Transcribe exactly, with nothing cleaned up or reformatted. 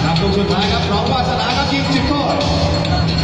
ครับลูกสุดท้ายครับน้องวาสนาครับยิงจุดโทษ